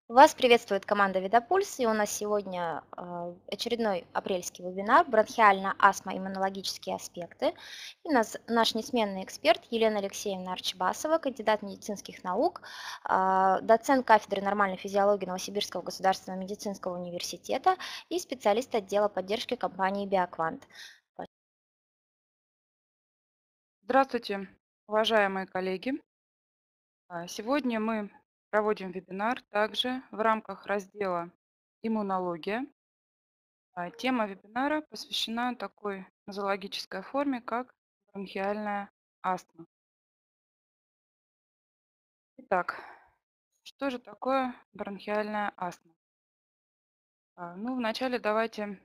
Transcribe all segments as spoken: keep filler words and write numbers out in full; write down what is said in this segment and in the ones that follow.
Вас приветствует команда Видопульс, и у нас сегодня а, очередной апрельский вебинар «Бронхиальная астма. Иммунологические аспекты». И нас, наш несменный эксперт Елена Алексеевна Арчибасова, кандидат медицинских наук, а, доцент кафедры нормальной физиологии Новосибирского государственного медицинского университета и специалист отдела поддержки компании «Биоквант». Здравствуйте, уважаемые коллеги! А, Сегодня мы проводим вебинар также в рамках раздела «Иммунология». А, Тема вебинара посвящена такой нозологической форме, как бронхиальная астма. Итак, что же такое бронхиальная астма? А, Ну, вначале давайте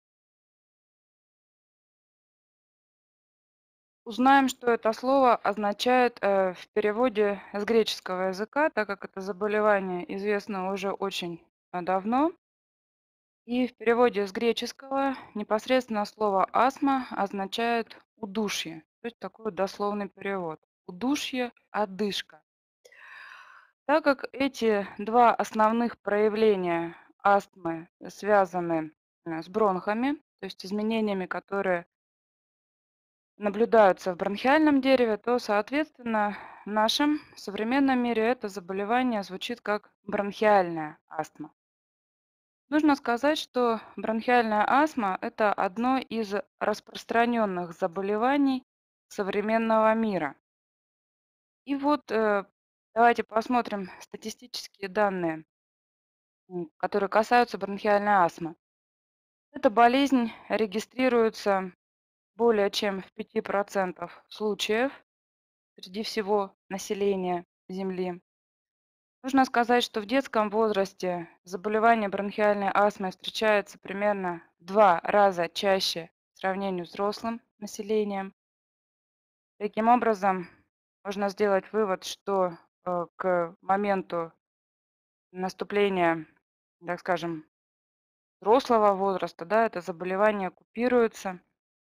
узнаем, что это слово означает э, в переводе с греческого языка, так как это заболевание известно уже очень а, давно. И в переводе с греческого непосредственно слово астма означает удушье. То есть такой вот дословный перевод. Удушье, одышка. Так как эти два основных проявления астмы связаны э, с бронхами, то есть изменениями, которые наблюдаются в бронхиальном дереве, то, соответственно, в нашем современном мире это заболевание звучит как бронхиальная астма. Нужно сказать, что бронхиальная астма– это одно из распространенных заболеваний современного мира. И вот э, давайте посмотрим статистические данные, м, которые касаются бронхиальной астмы. Эта болезнь регистрируется более чем в пяти процентах случаев среди всего населения Земли. Нужно сказать, что в детском возрасте заболевание бронхиальной астмой встречается примерно в два раза чаще в сравнении с взрослым населением. Таким образом, можно сделать вывод, что э, к моменту наступления, так скажем, взрослого возраста, да, это заболевание купируется.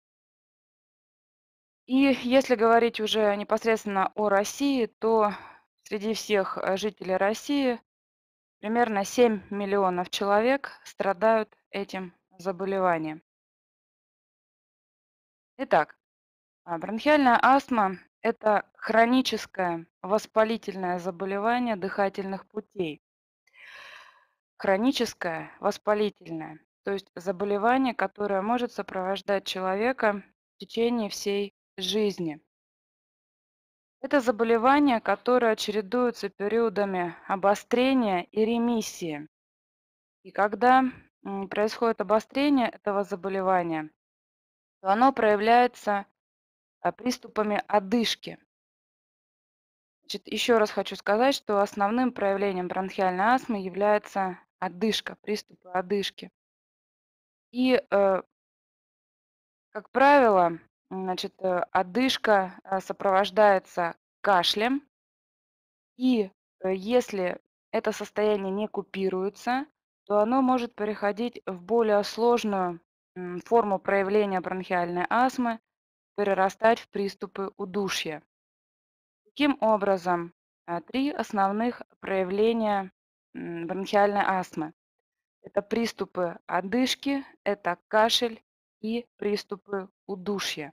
И если говорить уже непосредственно о России, то среди всех э, жителей России примерно семь миллионов человек страдают этим заболеванием. Итак, а, бронхиальная астма– это хроническое воспалительное заболевание дыхательных путей. Хроническое воспалительное, то есть заболевание, которое может сопровождать человека в течение всей жизни. Это заболевание, которое чередуется периодами обострения и ремиссии. И когда м, происходит обострение этого заболевания, то оно проявляется а, приступами одышки. Значит, еще раз хочу сказать, что основным проявлением бронхиальной астмы является одышка, приступы одышки. И, э, как правило, м, значит, э, одышка э, сопровождается кашлем, и э, если это состояние не купируется, то оно может переходить в более сложную м, форму проявления бронхиальной астмы, перерастать в приступы удушья. Таким образом, а, три основных проявления м, бронхиальной астмы. Это приступы одышки, это кашель и приступы удушья.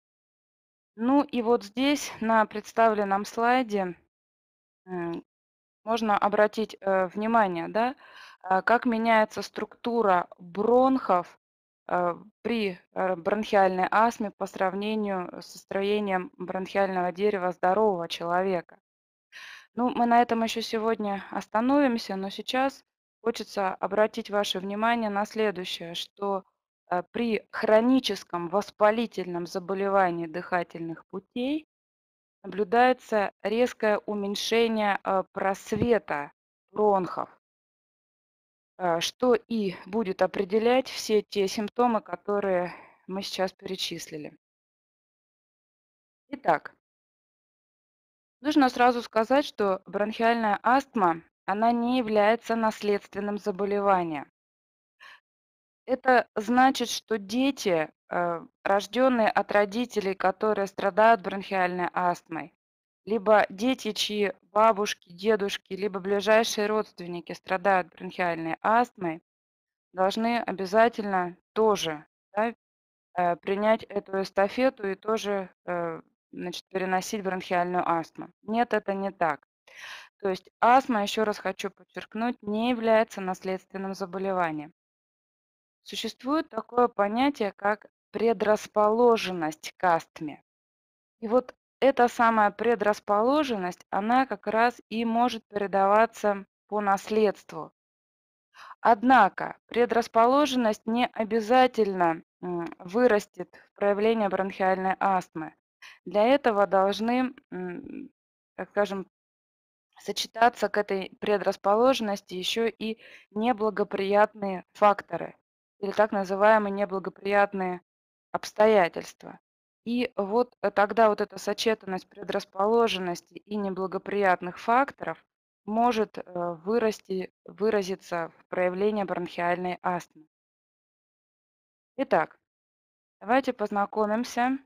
Ну и вот здесь на представленном слайде м, можно обратить э, внимание, да, а, как меняется структура бронхов э, при э, бронхиальной астме по сравнению со строением бронхиального дерева здорового человека. Ну, мы на этом еще сегодня остановимся, но сейчас хочется обратить ваше внимание на следующее, что э, при хроническом воспалительном заболевании дыхательных путей наблюдается резкое уменьшение э, просвета бронхов, э, что и будет определять все те симптомы, которые мы сейчас перечислили. Итак, нужно сразу сказать, что бронхиальная астма, она не является наследственным заболеванием. Это значит, что дети, э, рожденные от родителей, которые страдают бронхиальной астмой, либо дети, чьи бабушки, дедушки, либо ближайшие родственники страдают бронхиальной астмой, должны обязательно тоже, да, э, принять эту эстафету и тоже, э, значит, переносить бронхиальную астму. Нет, это не так. То есть астма, еще раз хочу подчеркнуть, не является наследственным заболеванием. Существует такое понятие, как предрасположенность к астме. И вот эта самая предрасположенность, она как раз и может передаваться по наследству. Однако предрасположенность не обязательно м, вырастет в проявление бронхиальной астмы. Для этого должны, м, так скажем, сочетаться к этой предрасположенности еще и неблагоприятные факторы или так называемые неблагоприятные обстоятельства. И вот э, тогда вот эта сочетанность предрасположенности и неблагоприятных факторов может э, вырасти, выразиться в проявлении бронхиальной астмы. Итак, давайте познакомимся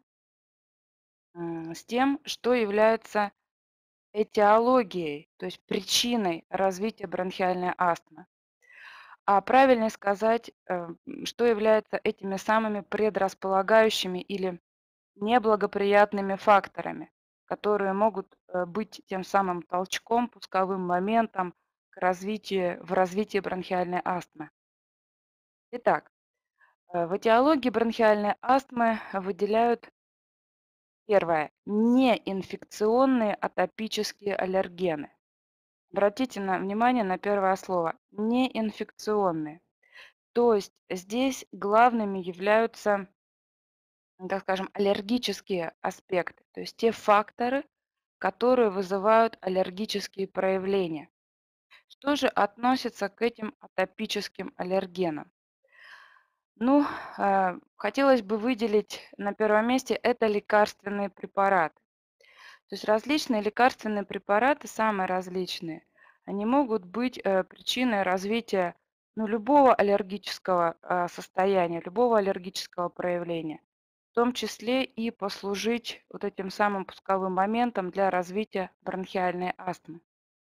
м, с тем, что является этиологией, то есть причиной развития бронхиальной астмы. А правильнее сказать, э, м, что является этими самыми предрасполагающими или неблагоприятными факторами, которые могут э, быть тем самым толчком, пусковым моментом к развитию, в развитии бронхиальной астмы. Итак, э, в этиологии бронхиальной астмы выделяют первое – неинфекционные атопические аллергены. Обратите на внимание на первое слово – неинфекционные. То есть здесь главными являются, м, так скажем, аллергические аспекты, то есть те факторы, которые вызывают аллергические проявления. Что же относится к этим атопическим аллергенам? Ну, э, хотелось бы выделить на первом месте это лекарственные препараты. То есть различные лекарственные препараты, самые различные, они могут быть э, причиной развития ну, любого аллергического а, состояния, любого аллергического проявления, в том числе и послужить вот этим самым пусковым моментом для развития бронхиальной астмы.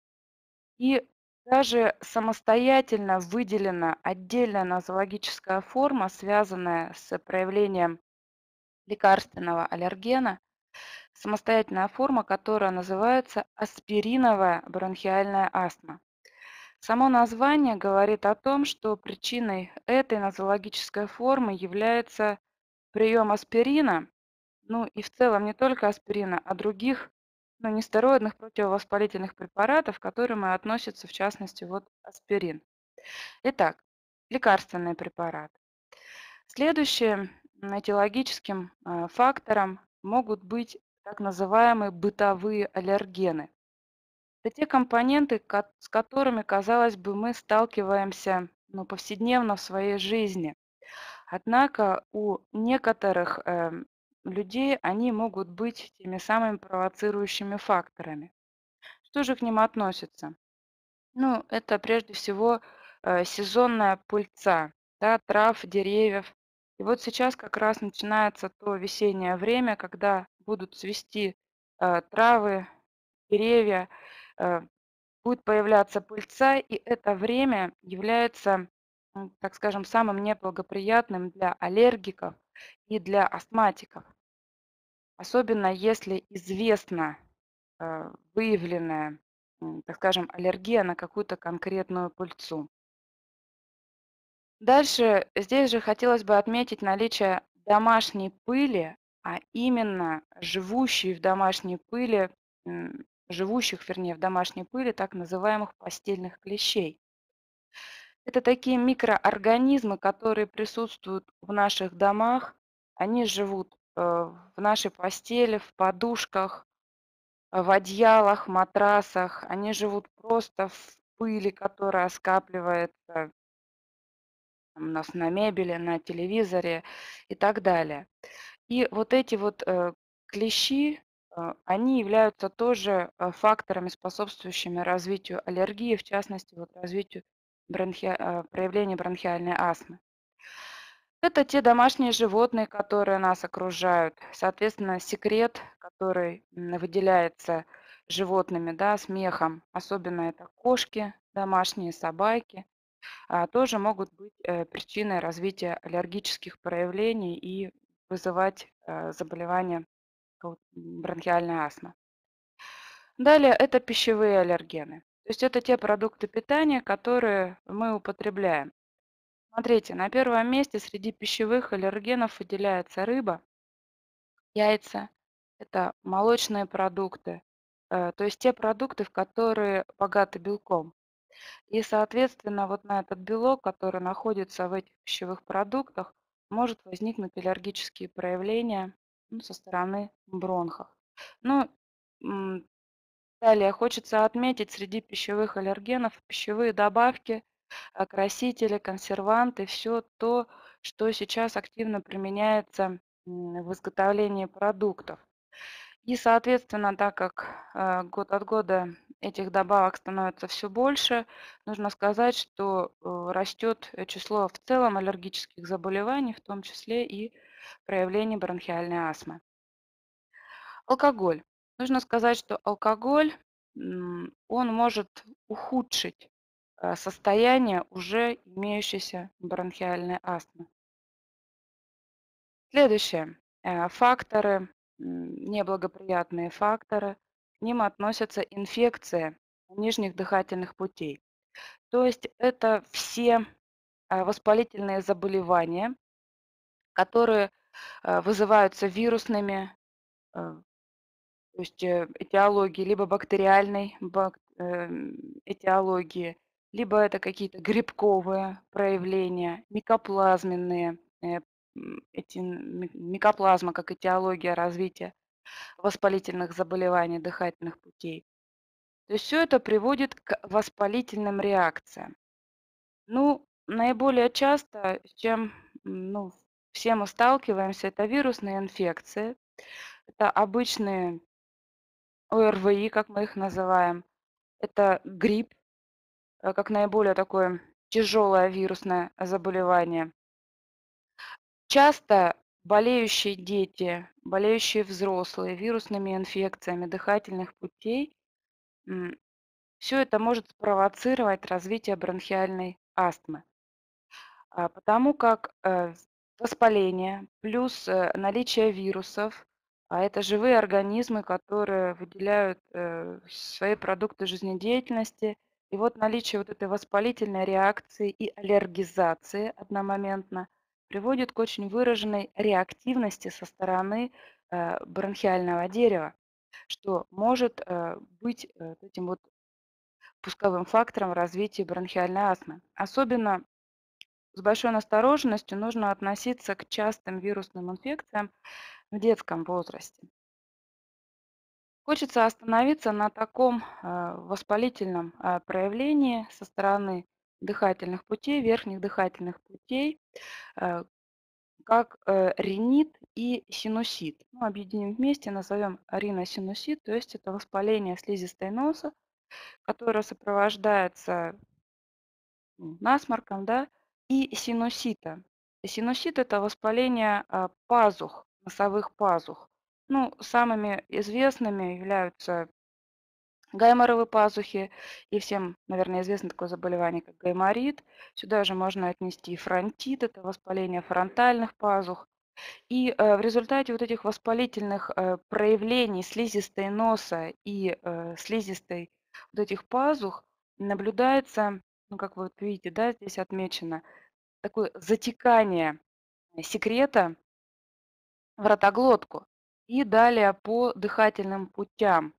И даже самостоятельно выделена отдельная нозологическая форма, связанная с проявлением лекарственного аллергена, самостоятельная форма, которая называется аспириновая бронхиальная астма. Само название говорит о том, что причиной этой нозологической формы является прием аспирина, ну и в целом не только аспирина, а других ну, нестероидных противовоспалительных препаратов, к которым и относится в частности вот аспирин. Итак, лекарственные препараты. Следующим этиологическим а, фактором могут быть так называемые бытовые аллергены. Это те компоненты, ко- с которыми, казалось бы, мы сталкиваемся ну, повседневно в своей жизни. Однако у некоторых эм, людей они могут быть теми самыми провоцирующими факторами. Что же к ним относится? Ну, это прежде всего э, сезонная пыльца, да, трав, деревьев. И вот сейчас как раз начинается то весеннее время, когда будут цвести э, травы, деревья, э, будет появляться пыльца, и это время является, м, так скажем, самым неблагоприятным для аллергиков и для астматиков. Особенно если известна э, выявленная, м, так скажем, аллергия на какую-то конкретную пыльцу. Дальше здесь же хотелось бы отметить наличие домашней пыли, а именно живущей в домашней пыли, м, живущих, вернее, в домашней пыли так называемых постельных клещей. Это такие микроорганизмы, которые присутствуют в наших домах. Они живут э, в нашей постели, в подушках, э, в одеялах, матрасах. Они живут просто в пыли, которая скапливается у нас на мебели, на телевизоре и так далее. И вот эти вот э, клещи, э, они являются тоже э, факторами, способствующими развитию аллергии, в частности, вот развитию бронхи... э, проявления бронхиальной астмы. Это те домашние животные, которые нас окружают. Соответственно, секрет, который м, выделяется животными, да, с мехом, особенно это кошки, домашние собаки, а, тоже могут быть э, причиной развития аллергических проявлений и вызывать э, заболевания кау- м, бронхиальной астмы. Далее это пищевые аллергены. То есть это те продукты питания, которые мы употребляем. Смотрите, на первом месте среди пищевых аллергенов выделяется рыба, яйца, это молочные продукты, э, то есть те продукты, в которые богаты белком. И, соответственно, вот на этот белок, который находится в этих пищевых продуктах, может возникнуть аллергические проявления, ну, со стороны бронхов. Ну, м, далее хочется отметить среди пищевых аллергенов пищевые добавки, а, красители, консерванты, все то, что сейчас активно применяется м, в изготовлении продуктов. И, соответственно, так как э, год от года этих добавок становится все больше, нужно сказать, что э, растет э, число в целом аллергических заболеваний, в том числе и проявлений бронхиальной астмы. Алкоголь. Нужно сказать, что алкоголь, м, он может ухудшить э, состояние уже имеющейся бронхиальной астмы. Следующее. Э, Факторы, м, неблагоприятные факторы, к ним относятся инфекции нижних дыхательных путей. То есть это все э, воспалительные заболевания, которые э, вызываются вирусными, э, то есть э, этиологии, либо бактериальной бак- эм, этиологии, либо это какие-то грибковые проявления, микоплазменные, э, м, эти м, ми- микоплазма как этиология развития воспалительных заболеваний дыхательных путей. То есть все это приводит к воспалительным реакциям. Ну, наиболее часто, с чем м, ну, все мы сталкиваемся, это вирусные инфекции, это обычные ОРВИ, как мы их называем, это грипп, э, как наиболее такое тяжелое вирусное заболевание. Часто болеющие дети, болеющие взрослые вирусными инфекциями дыхательных путей, все это может спровоцировать развитие бронхиальной астмы. А, потому как, э, воспаление плюс, э, наличие вирусов, а это живые организмы, которые выделяют, э, свои продукты жизнедеятельности. И вот наличие вот этой воспалительной реакции и аллергизации одномоментно приводит к очень выраженной реактивности со стороны, э, бронхиального дерева, что может, э, быть, э, вот этим вот пусковым фактором развития бронхиальной астмы. Особенно с большой настороженностью нужно относиться к частым вирусным инфекциям в детском возрасте. Хочется остановиться на таком э, воспалительном э, проявлении со стороны дыхательных путей, верхних дыхательных путей, э, как э, ринит и синусит. Ну, объединим вместе, назовем риносинусит, то есть это воспаление слизистой носа, которое сопровождается м, насморком, да, и синусита. И синусит– это воспаление а, пазух, носовых пазух. Ну, самыми известными являются гайморовые пазухи, и всем, наверное, известно такое заболевание, как гайморит. Сюда же можно отнести и фронтит, это воспаление фронтальных пазух. И э, в результате вот этих воспалительных э, проявлений слизистой носа и э, слизистой вот этих пазух наблюдается, ну, как вы вот видите, да, здесь отмечено, такое затекание секрета в ротоглотку и далее по дыхательным путям.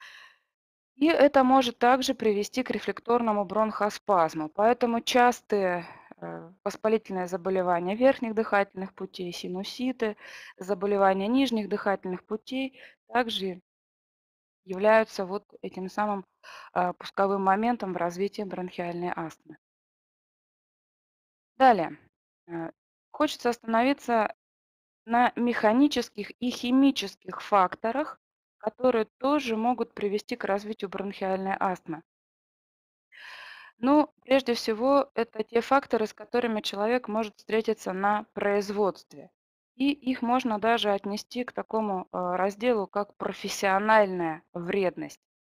И это может также привести к рефлекторному бронхоспазму. Поэтому частые э, воспалительные заболевания верхних дыхательных путей, синуситы, заболевания нижних дыхательных путей также являются вот этим самым а, пусковым моментом в развитии бронхиальной астмы. Далее. э, Хочется остановиться на механических и химических факторах, которые тоже могут привести к развитию бронхиальной астмы. Ну, прежде всего, это те факторы, с которыми человек может встретиться на производстве. И их можно даже отнести к такому э, разделу, как профессиональная вредность.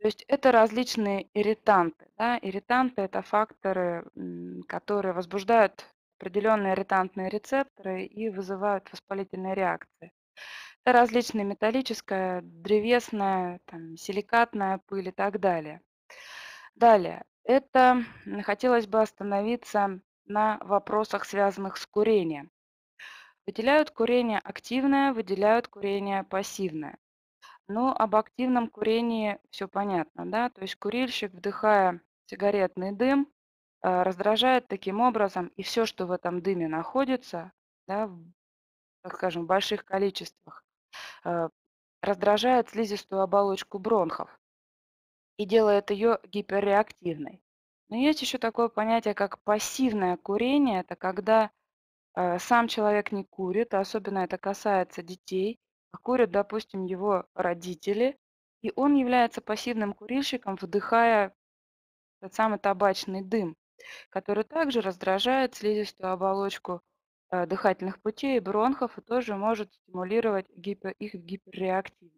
То есть это различные ирританты. Да? Ирританты– это факторы, м, которые возбуждают определенные ирритантные рецепторы и вызывают воспалительные реакции. Это различная металлическая, древесная, там, силикатная пыль и так далее. Далее. Это м, хотелось бы остановиться на вопросах, связанных с курением. Выделяют курение активное, выделяют курение пассивное. Но об активном курении все понятно, да, то есть курильщик, вдыхая сигаретный дым, э, раздражает таким образом, и все, что в этом дыме находится, да, в, так скажем, в больших количествах, э, раздражает слизистую оболочку бронхов и делает ее гиперреактивной. Но есть еще такое понятие, как пассивное курение. Это когда э, сам человек не курит, а особенно это касается детей, а курят, допустим, его родители, и он является пассивным курильщиком, вдыхая тот самый табачный дым, который также раздражает слизистую оболочку э, дыхательных путей и бронхов и тоже может стимулировать гипер- их гиперреактивность.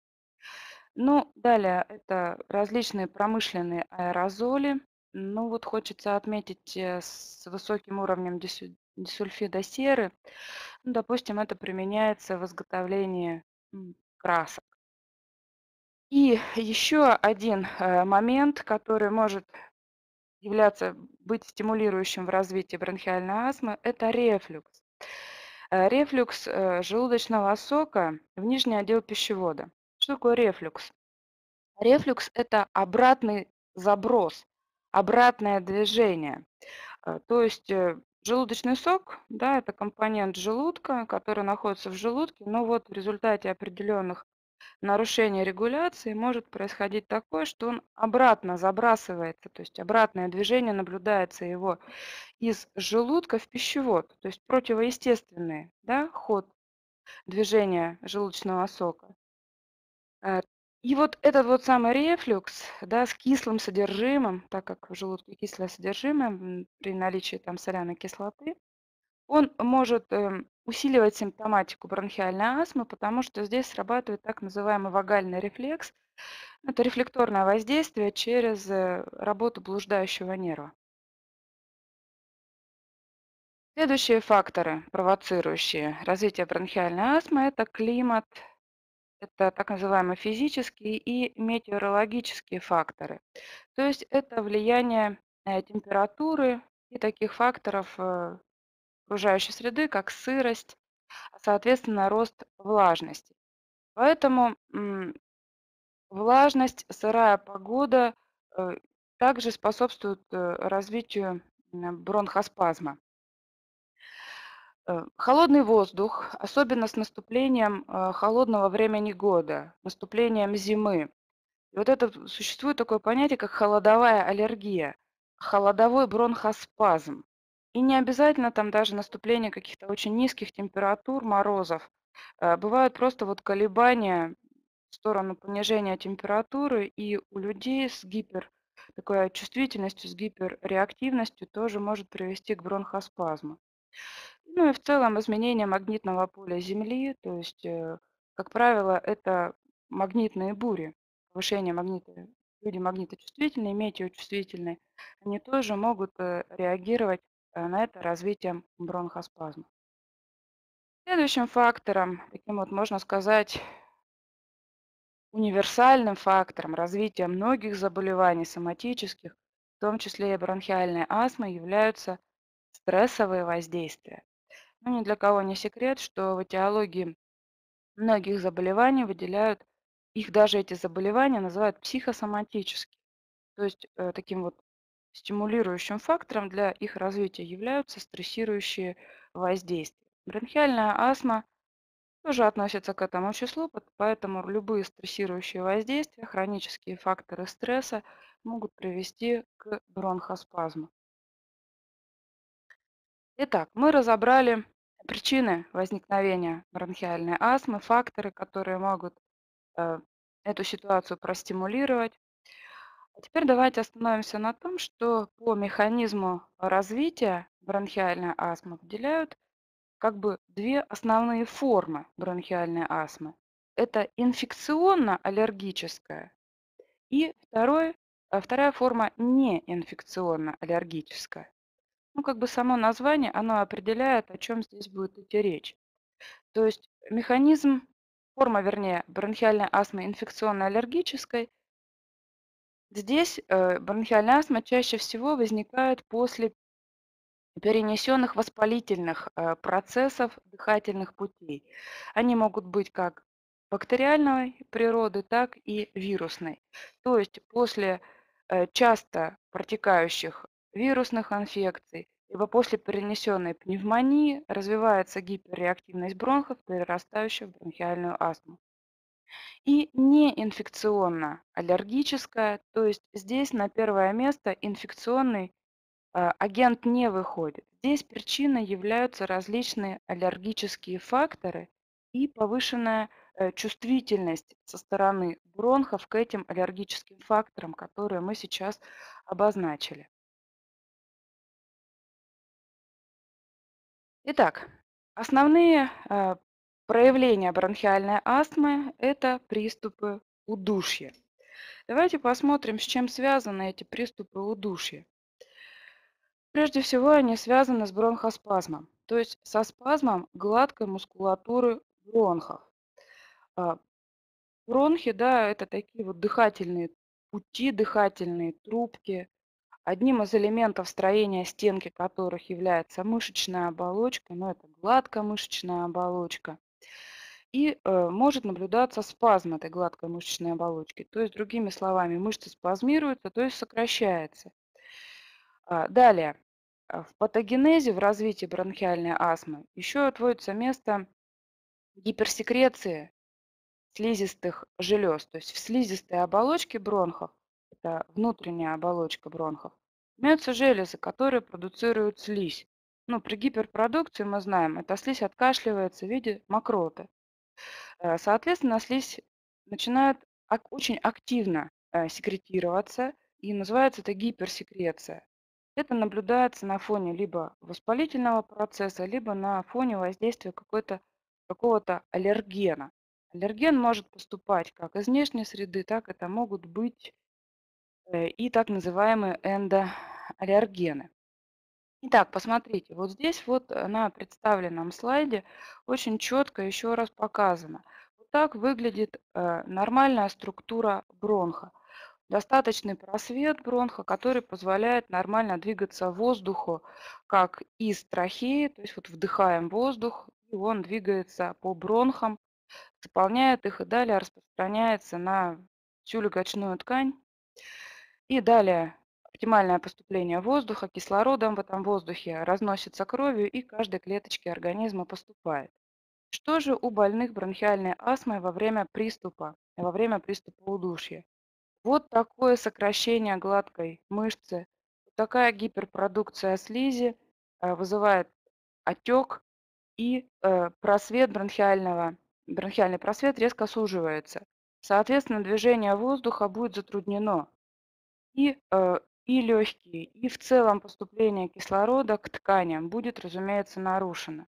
Ну, далее это различные промышленные аэрозоли. Ну, вот хочется отметить э, с высоким уровнем дису- дисульфида серы. Ну, допустим, это применяется в изготовлении м, красок. И еще один э, момент, который может являться, быть стимулирующим в развитии бронхиальной астмы, это рефлюкс. Э, Рефлюкс э, желудочного сока в нижний отдел пищевода. Что такое рефлюкс? Рефлюкс– это обратный заброс, обратное движение. Э, То есть э, желудочный сок, да, это компонент желудка, который находится в желудке, но вот в результате определенных нарушений регуляции может происходить такое, что он обратно забрасывается, то есть обратное движение наблюдается его из желудка в пищевод, то есть противоестественный, да, ход движения желудочного сока. Э, И вот этот вот самый рефлюкс, да, с кислым содержимым, так как в желудке кислое содержимое м, при наличии там соляной кислоты, он может эм, усиливать симптоматику бронхиальной астмы, потому что здесь срабатывает так называемый вагальный рефлекс. Это рефлекторное воздействие через э, работу блуждающего нерва. Следующие факторы, провоцирующие развитие бронхиальной астмы, это климат, это так называемые физические и метеорологические факторы. То есть это влияние э, температуры и таких факторов э, окружающей среды, как сырость, а, соответственно, рост влажности. Поэтому м, влажность, сырая погода э, также способствуют э, развитию м, бронхоспазма. Э, Холодный воздух, особенно с наступлением э, холодного времени года, наступлением зимы. И вот это в- существует такое понятие, как холодовая аллергия, холодовой бронхоспазм. И не обязательно там даже наступление каких-то очень низких температур, морозов. Э, Бывают просто вот колебания в сторону понижения температуры, и у людей с гипер такой чувствительностью, с гиперреактивностью тоже может привести к бронхоспазму. Ну и в целом изменение магнитного поля Земли, то есть, э, как правило, это магнитные бури, повышение магнита. Люди магниточувствительные, метеочувствительные, они тоже могут э, реагировать э, на это развитием бронхоспазма. Следующим фактором, таким вот можно сказать, универсальным фактором развития многих заболеваний соматических, в том числе и бронхиальной астмы, являются стрессовые воздействия. Ну, ни для кого не секрет, что в этиологии многих заболеваний выделяют, их даже эти заболевания называют психосоматическими. То есть э, таким вот стимулирующим фактором для их развития являются стрессирующие воздействия. Бронхиальная астма тоже относится к этому числу, пот- поэтому любые стрессирующие воздействия, хронические факторы стресса могут привести к бронхоспазму. Итак, мы разобрали причины возникновения бронхиальной астмы, факторы, которые могут э, эту ситуацию простимулировать. А теперь давайте остановимся на том, что по механизму развития бронхиальной астмы выделяют как бы две основные формы бронхиальной астмы. Это инфекционно-аллергическая И второй, а, вторая форма неинфекционно-аллергическая. Ну, как бы само название, оно определяет, о чем здесь будет идти речь. То есть механизм, форма, вернее, бронхиальной астмы инфекционно-аллергической. Здесь э, бронхиальная астма чаще всего возникает после перенесенных воспалительных э, процессов дыхательных путей. Они могут быть как бактериальной природы, так и вирусной. То есть после э, часто протекающих вирусных инфекций, либо после перенесенной пневмонии развивается гиперреактивность бронхов, перерастающая в бронхиальную астму. И неинфекционно-аллергическая, то есть здесь на первое место инфекционный а, агент не выходит. Здесь причиной являются различные аллергические факторы и повышенная э, чувствительность со стороны бронхов к этим аллергическим факторам, которые мы сейчас обозначили. Итак, основные а, проявления бронхиальной астмы – это приступы удушья. Давайте посмотрим, с чем связаны эти приступы удушья. Прежде всего, они связаны с бронхоспазмом, то есть со спазмом гладкой мускулатуры бронхов. А, Бронхи, да, это такие вот дыхательные пути, дыхательные трубки, одним из элементов строения стенки которых является мышечная оболочка, но это гладкая мышечная оболочка. И э, может наблюдаться спазм этой гладкой мышечной оболочки. То есть, другими словами, мышца спазмируется, то есть сокращается. А, Далее, а, в патогенезе, в развитии бронхиальной астмы еще отводится место гиперсекреции слизистых желез. То есть в слизистой оболочке бронхов, это внутренняя оболочка бронхов, имеются железы, которые продуцируют слизь. Ну, при гиперпродукции мы знаем, эта слизь откашливается в виде мокроты. Э, Соответственно, слизь начинает ак- очень активно э, секретироваться, и называется это гиперсекреция. Это наблюдается на фоне либо воспалительного процесса, либо на фоне воздействия какой-то, какого-то аллергена. Аллерген может поступать как из внешней среды, так это могут быть э, и так называемые эндоаллергены. Итак, посмотрите, вот здесь вот э, на представленном слайде очень четко еще раз показано. Вот так выглядит э, нормальная структура бронха. Достаточный просвет бронха, который позволяет нормально двигаться воздуху, как из трахеи, то есть вот вдыхаем воздух, и он двигается по бронхам, заполняет их и далее распространяется на всю легочную ткань. И далее оптимальное поступление воздуха, кислородом в этом воздухе разносится кровью и каждой клеточке организма поступает. Что же у больных бронхиальной астмой во время приступа, во время приступа удушья? Вот такое сокращение гладкой мышцы, вот такая гиперпродукция слизи э, вызывает отек, и э, просвет бронхиального, бронхиальный просвет резко суживается. Соответственно, движение воздуха будет затруднено. И, э, и легкие, и в целом поступление кислорода к тканям будет, разумеется, нарушено.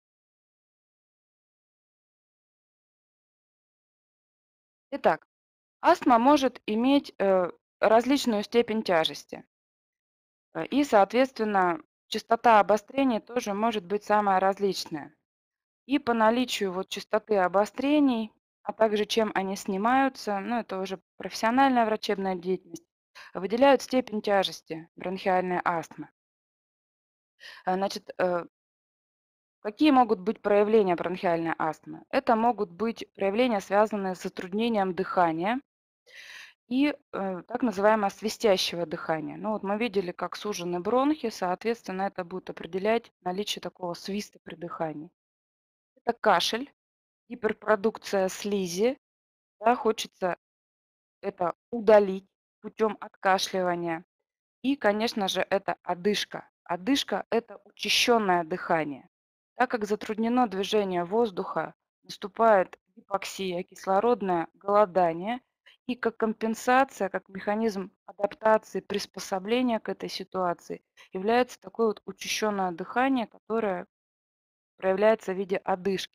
Итак, астма может иметь э, различную степень тяжести. Э, И, соответственно, частота обострений тоже может быть самая различная. И по наличию вот частоты обострений, а также чем они снимаются, ну это уже профессиональная врачебная деятельность, выделяют степень тяжести бронхиальной астмы. Э, Значит, э, какие могут быть проявления бронхиальной астмы? Это могут быть проявления, связанные с затруднением дыхания и э, так называемое свистящего дыхания. Ну вот мы видели, как сужены бронхи, соответственно, это будет определять наличие такого свиста при дыхании. Это кашель, гиперпродукция слизи, да, хочется это удалить путем откашливания. И, конечно же, это одышка. Одышка – это учащенное дыхание. Так как затруднено движение воздуха, наступает гипоксия, кислородное голодание, и как компенсация, как механизм адаптации, приспособления к этой ситуации является такое вот учащенное дыхание, которое проявляется в виде одышки.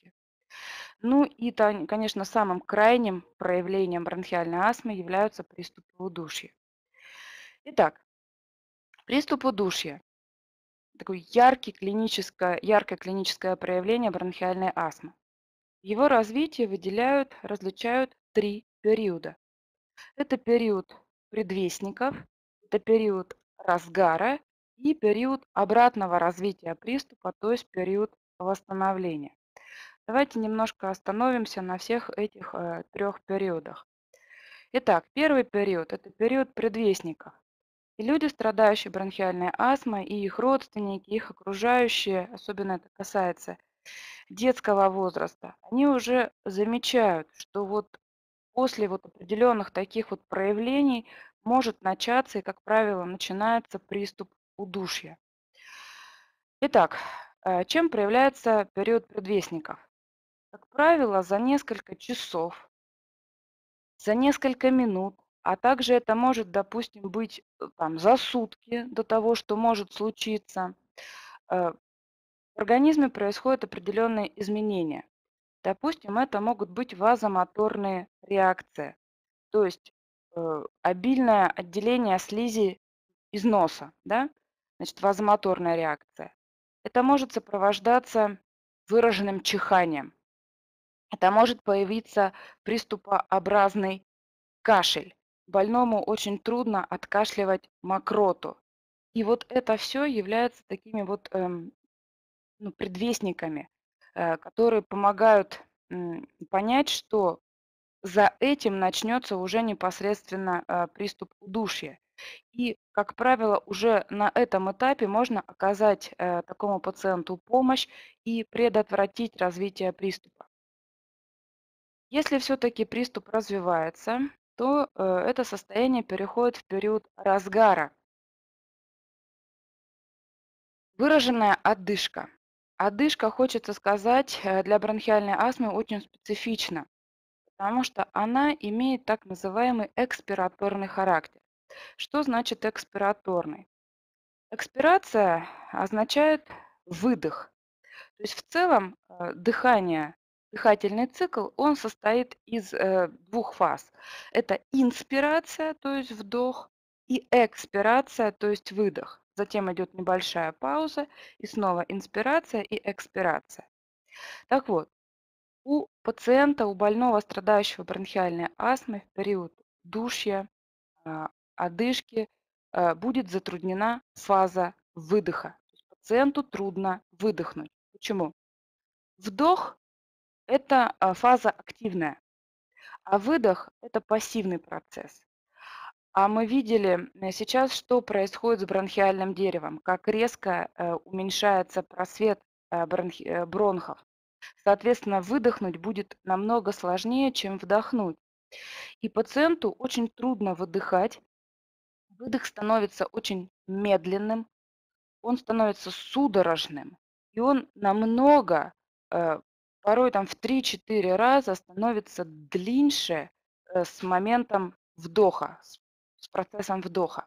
Ну и, тань- конечно, самым крайним проявлением бронхиальной астмы являются приступы удушья. Итак, приступ удушья– такое яркий клиническое, яркое клиническое проявление бронхиальной астмы. В его развитии выделяют, различают три периода. Это период предвестников, это период разгара и период обратного развития приступа, то есть период восстановления. Давайте немножко остановимся на всех этих э, трех периодах. Итак, первый период– это период предвестников. И люди, страдающие бронхиальной астмой, и их родственники, их окружающие, особенно это касается детского возраста, они уже замечают, что вот после вот определенных таких вот проявлений может начаться, и, как правило, начинается приступ удушья. Итак, э, чем проявляется период предвестников? Как правило, за несколько часов, за несколько минут, а также это может, допустим, быть э, там, за сутки до того, что может случиться, э, в организме происходят определенные изменения. Допустим, это могут быть вазомоторные реакции, то есть э, обильное отделение слизи из носа, да, значит, вазомоторная реакция. Это может сопровождаться выраженным чиханием. Это может появиться приступообразный кашель. Больному очень трудно откашливать мокроту. И вот это все является такими вот эм, ну, предвестниками, э, которые помогают м, понять, что за этим начнется уже непосредственно э, приступ удушья. И, как правило, уже на этом этапе можно оказать э, такому пациенту помощь и предотвратить развитие приступа. Если все-таки приступ развивается, то э, это состояние переходит в период разгара. Выраженная одышка. Одышка, хочется сказать, э, для бронхиальной астмы очень специфична, потому что она имеет так называемый экспираторный характер. Что значит экспираторный? Экспирация означает выдох. То есть в целом э, дыхание, дыхательный цикл, он состоит из э, двух фаз. Это инспирация, то есть вдох, и экспирация, то есть выдох. Затем идет небольшая пауза, и снова инспирация и экспирация. Так вот, у пациента, у больного, страдающего бронхиальной астмой в период удушья, а, одышки, э, будет затруднена фаза выдоха. То есть пациенту трудно выдохнуть. Почему? Вдох– это а, фаза активная, а выдох– это пассивный процесс. А мы видели э, сейчас, что происходит с бронхиальным деревом, как резко э, уменьшается просвет э, бронхи- э, бронхов. Соответственно, выдохнуть будет намного сложнее, чем вдохнуть. И пациенту очень трудно выдыхать. Выдох становится очень медленным, он становится судорожным, и он намного, э, порой там в три-четыре раза становится длиннее э, с моментом вдоха, с, с процессом вдоха.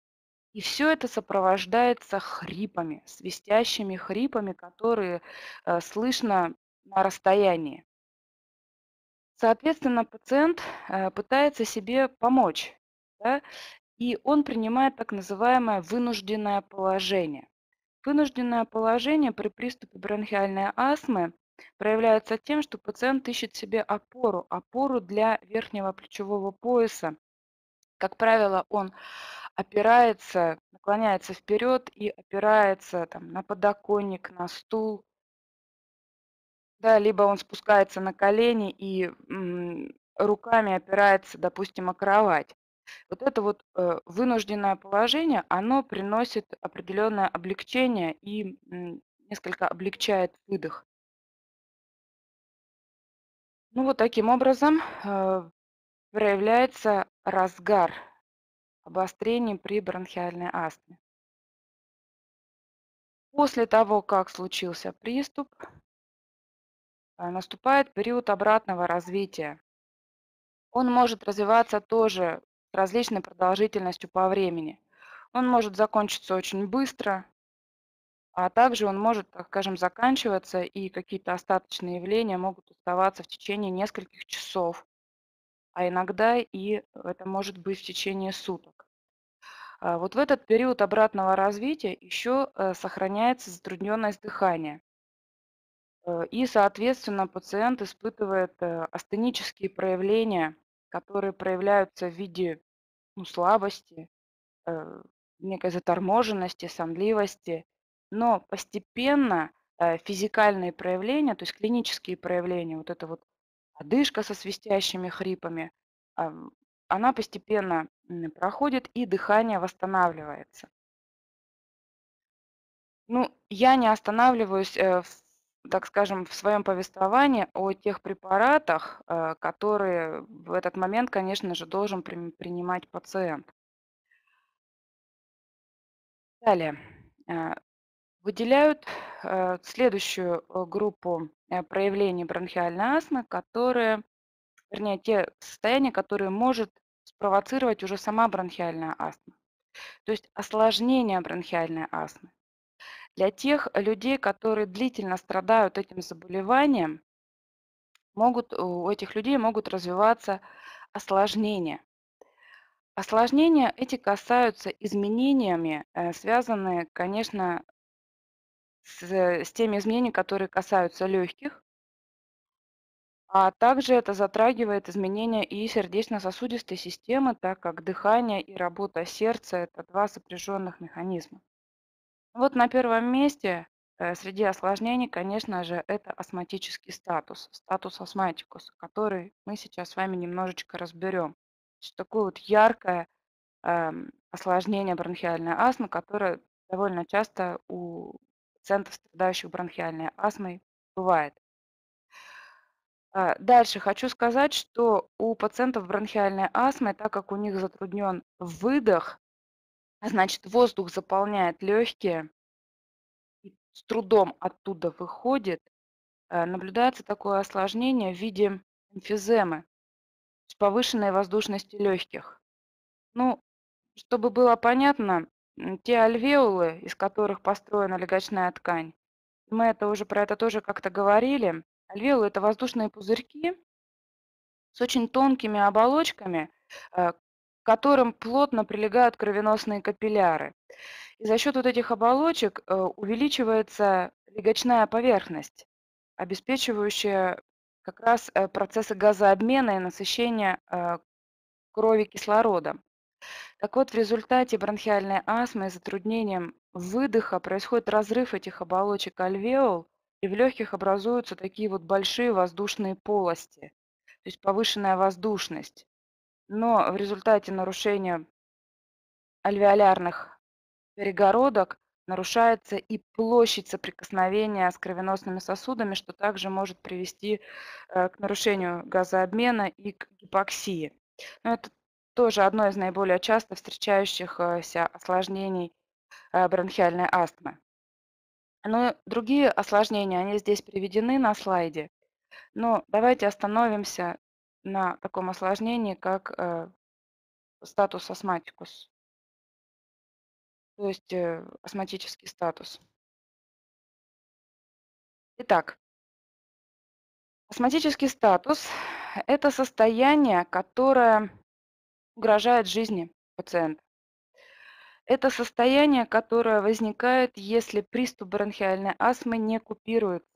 И все это сопровождается хрипами, свистящими хрипами, которые э, слышно на расстоянии. Соответственно, пациент э, пытается себе помочь, да, и он принимает так называемое вынужденное положение. Вынужденное положение при приступе бронхиальной астмы проявляется тем, что пациент ищет себе опору, опору для верхнего плечевого пояса. Как правило, он опирается, наклоняется вперед и опирается там, на подоконник, на стул, да, либо он спускается на колени и м, руками опирается, допустим, о кровать. Вот это вот э, вынужденное положение, оно приносит определенное облегчение и м, несколько облегчает выдох. Ну вот таким образом э, проявляется разгар, обострение при бронхиальной астме. После того, как случился приступ, э, наступает период обратного развития. Он может развиваться тоже с различной продолжительностью по времени. Он может закончиться очень быстро, а также он может, так скажем, заканчиваться, и какие-то остаточные явления могут оставаться в течение нескольких часов, а иногда и это может быть в течение суток. А, вот в этот период обратного развития еще э, сохраняется затрудненность дыхания. Э, И, соответственно, пациент испытывает э, астенические проявления, которые проявляются в виде ну, слабости, э, некой заторможенности, сонливости. Но постепенно э, физикальные проявления, то есть клинические проявления, вот эта вот одышка со свистящими хрипами, ам, она постепенно м, проходит и дыхание восстанавливается. Ну, я не останавливаюсь, э, в, так скажем, в своем повествовании о тех препаратах, э, которые в этот момент, конечно же, должен прим- принимать пациент. Далее. э, Выделяют э, следующую э, группу э, проявлений бронхиальной астмы, которые, вернее, те состояния, которые может спровоцировать уже сама бронхиальная астма. То есть осложнение бронхиальной астмы. Для тех людей, которые длительно страдают этим заболеванием, могут, у этих людей могут развиваться осложнения. Осложнения эти касаются изменениями, э, связанные, конечно, с, с теми изменениями, которые касаются легких, а также это затрагивает изменения и сердечно-сосудистой системы, так как дыхание и работа сердца – это два сопряженных механизма. Вот на первом месте э, среди осложнений, конечно же, это астматический статус, статус астматикус, который мы сейчас с вами немножечко разберем. То есть такое вот яркое эм, осложнение бронхиальной астмы, которое довольно часто у пациентов, страдающих бронхиальной астмой, бывает. А, Дальше хочу сказать, что у пациентов бронхиальной астмы, так как у них затруднен выдох, а значит воздух заполняет легкие и с трудом оттуда выходит, э, наблюдается такое осложнение в виде эмфиземы с повышенной воздушностью легких. Ну, чтобы было понятно, м, те альвеолы, из которых построена легочная ткань, мы это уже про это тоже как-то говорили. Альвеолы – это воздушные пузырьки с очень тонкими оболочками, э, к которым плотно прилегают кровеносные капилляры. И за счет вот этих оболочек э, увеличивается легочная поверхность, обеспечивающая как раз э, процессы газообмена и насыщения э, крови кислородом. Так вот, в результате бронхиальной астмы с затруднением выдоха происходит разрыв этих оболочек альвеол, и в легких образуются такие вот большие воздушные полости, то есть повышенная воздушность. Но в результате нарушения альвеолярных перегородок нарушается и площадь соприкосновения с кровеносными сосудами, что также может привести э, к нарушению газообмена и к гипоксии. Но это тоже одно из наиболее часто встречающихся осложнений э, бронхиальной астмы. Но другие осложнения, они здесь приведены на слайде. Но давайте остановимся на таком осложнении, как э, статус астматикус, то есть э, астматический статус. Итак, астматический статус – это состояние, которое угрожает жизни пациента. Это состояние, которое возникает, если приступ бронхиальной астмы не купируется.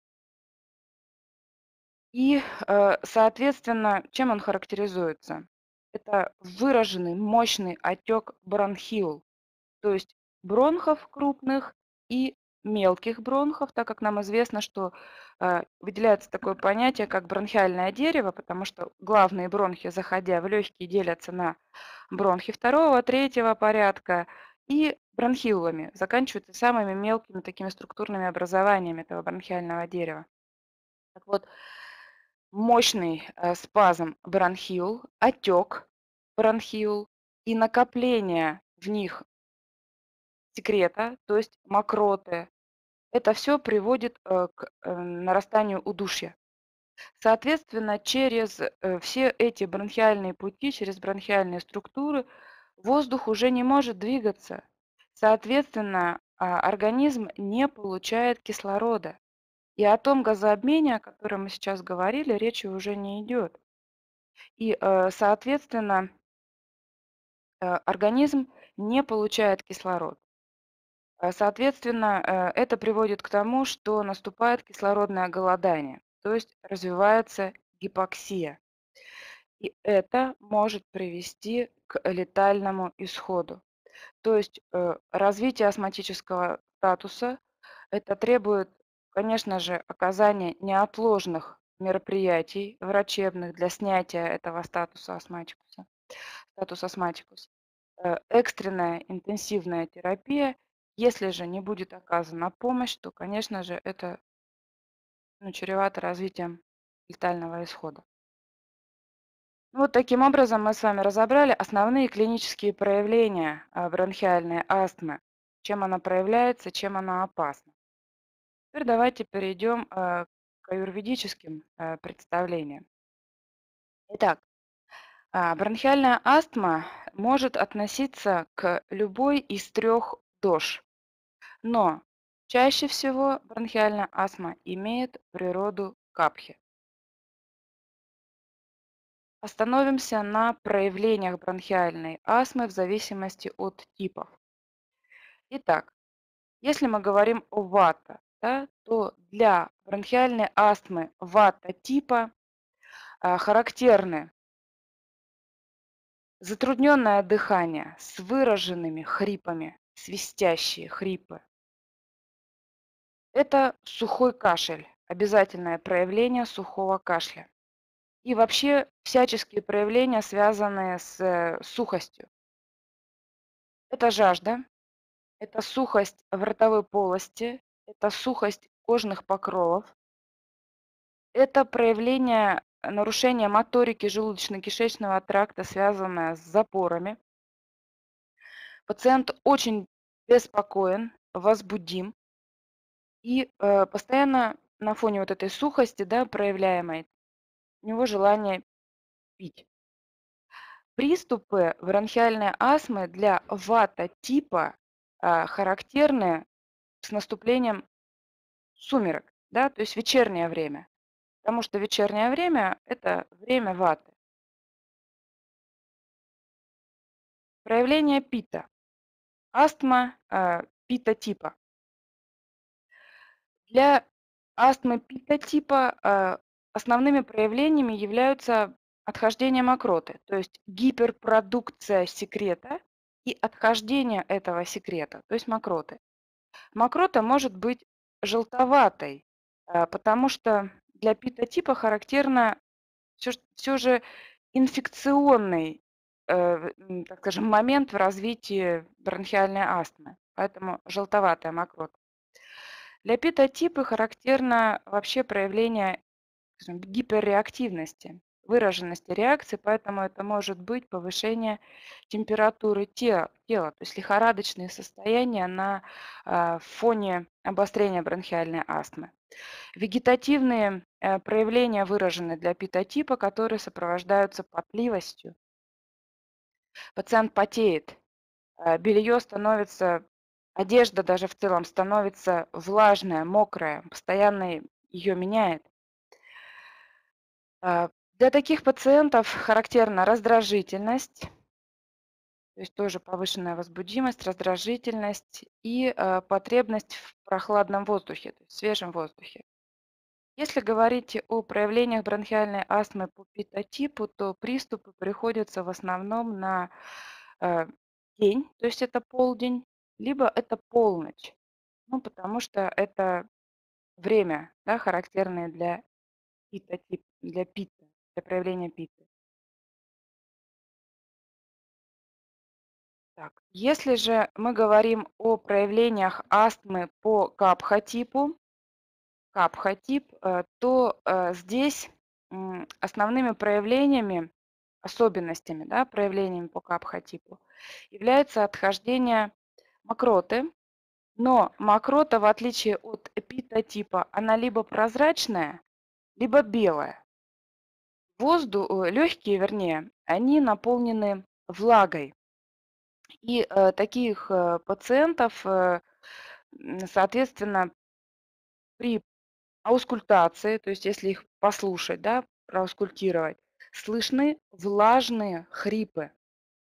И, э, соответственно, чем он характеризуется? Это выраженный мощный отек бронхил, то есть бронхов крупных и мелких бронхов, так как нам известно, что э, выделяется такое понятие, как бронхиальное дерево, потому что главные бронхи, заходя в легкие, делятся на бронхи второго, третьего порядка и бронхиолами, заканчиваются самыми мелкими такими структурными образованиями этого бронхиального дерева. Так вот, мощный э, спазм бронхиол, отек бронхиол и накопление в них секрета, то есть мокроты. Это все приводит э, к э, нарастанию удушья. Соответственно, через э, все эти бронхиальные пути, через бронхиальные структуры воздух уже не может двигаться. Соответственно, а, организм не получает кислорода. И о том газообмене, о котором мы сейчас говорили, речи уже не идет. И, э, соответственно, э, организм не получает кислород. А, Соответственно, э, это приводит к тому, что наступает кислородное голодание, то есть развивается гипоксия. И это может привести к летальному исходу. То есть э, развитие астматического статуса, это требует, конечно же, оказания неотложных мероприятий врачебных для снятия этого статуса астматикуса, статус астматикус. Э, Экстренная интенсивная терапия. Если же не будет оказана помощь, то, конечно же, это, ну, чревато развитием летального исхода. Ну, вот таким образом мы с вами разобрали основные клинические проявления а, бронхиальной астмы, чем она проявляется, чем она опасна. Теперь давайте перейдем а, к аюрведическим а, представлениям. Итак, а, бронхиальная астма может относиться к любой из трех дож, но чаще всего бронхиальная астма имеет природу капхи. Остановимся на проявлениях бронхиальной астмы в зависимости от типов. Итак, если мы говорим о вата, да, то для бронхиальной астмы вата типа а, характерны затрудненное дыхание с выраженными хрипами, свистящие хрипы. Это сухой кашель, обязательное проявление сухого кашля. И вообще всяческие проявления, связанные с э, сухостью. Это жажда, это сухость в ротовой полости, это сухость кожных покровов, это проявление нарушения моторики желудочно-кишечного тракта, связанное с запорами. Пациент очень беспокоен, возбудим и э, постоянно на фоне вот этой сухости, да, проявляемой, у него желание пить. Приступы бронхиальной астмы для вата-типа а, характерны с наступлением сумерек, да, то есть вечернее время, потому что вечернее время – это время ваты. Проявление пита. Астма а, пита-типа. Для астмы пита-типа а, основными проявлениями являются отхождение мокроты, то есть гиперпродукция секрета и отхождение этого секрета, то есть мокроты. Мокрота может быть желтоватой, а, потому что для питотипа характерно все же инфекционный, э, м, так скажем, момент в развитии бронхиальной астмы, поэтому желтоватая мокрота. Для питотипа характерно вообще проявление, скажем, гиперреактивности, выраженности реакции, поэтому это может быть повышение температуры тела, тела то есть лихорадочные состояния на а, фоне обострения бронхиальной астмы. Вегетативные э, проявления выражены для питотипа, которые сопровождаются потливостью. Пациент потеет, э, белье становится, одежда даже в целом становится влажная, мокрая, постоянно ее меняет. А, Для таких пациентов характерна раздражительность, то есть тоже повышенная возбудимость, раздражительность и э, потребность в прохладном воздухе, то есть в свежем воздухе. Если говорить о проявлениях бронхиальной астмы по питотипу, то приступы приходятся в основном на э, день, то есть это полдень, либо это полночь, ну, потому что это время, да, характерное для питотип, для пита, для проявления питы. Так, если же мы говорим о проявлениях астмы по капха-типу, капха-тип, э, то э, здесь м, основными проявлениями, особенностями, да, проявлениями по капха-типу является отхождение мокроты, но мокрота, в отличие от эпитотипа, она либо прозрачная, либо белая. Воздух, легкие, вернее, они наполнены влагой. И э, таких э, пациентов э, м, соответственно, при аускультации, то есть если их послушать, да, проаускультировать, слышны влажные хрипы.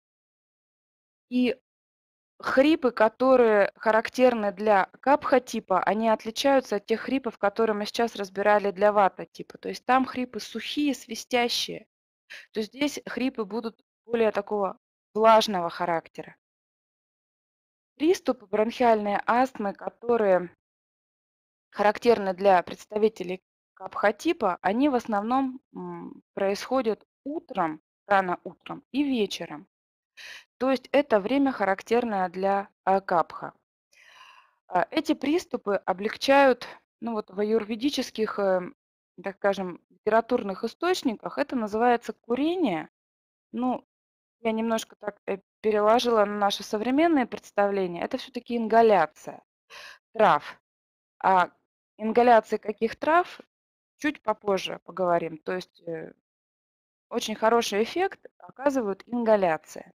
И хрипы, которые характерны для капха-типа, они отличаются от тех хрипов, которые мы сейчас разбирали для вата-типа. То есть там хрипы сухие, свистящие. То есть здесь хрипы будут более такого влажного характера. Приступы бронхиальной астмы, которые характерны для представителей капха-типа, они в основном м, происходят утром, рано утром и вечером. То есть это время характерное для а, капха. А, Эти приступы облегчают, ну вот в аюрведических, э, так скажем, литературных источниках это называется курение. Ну, я немножко так э, переложила на наши современные представления. Это все-таки ингаляция трав. А ингаляции каких трав чуть попозже поговорим. То есть э, очень хороший эффект оказывают ингаляции.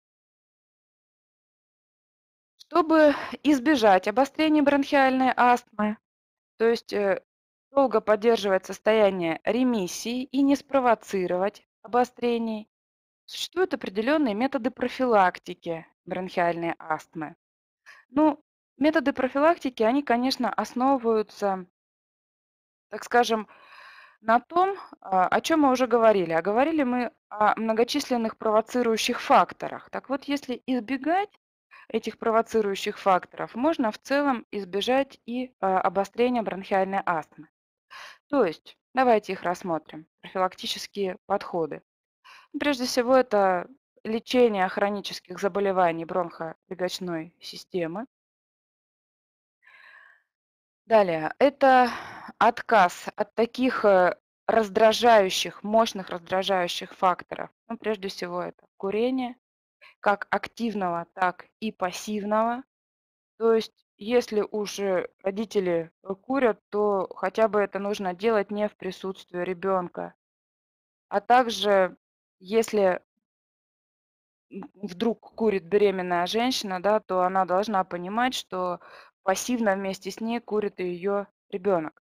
Чтобы избежать обострения бронхиальной астмы, то есть э, долго поддерживать состояние ремиссии и не спровоцировать обострений, существуют определенные методы профилактики бронхиальной астмы. Ну, методы профилактики, они, конечно, основываются, так скажем, на том, а, о чем мы уже говорили. А говорили мы о многочисленных провоцирующих факторах. Так вот, если избегать этих провоцирующих факторов, можно в целом избежать и а, обострения бронхиальной астмы. То есть, давайте их рассмотрим. Профилактические подходы. Ну, Прежде всего, это лечение хронических заболеваний бронхолегочной системы. Далее, это отказ от таких э, раздражающих, мощных раздражающих факторов. Ну, прежде всего, это курение, как активного, так и пассивного. То есть, если уже родители э, курят, то хотя бы это нужно делать не в присутствии ребенка. А также, если м, вдруг курит беременная женщина, да, то она должна понимать, что пассивно вместе с ней курит и ее ребенок.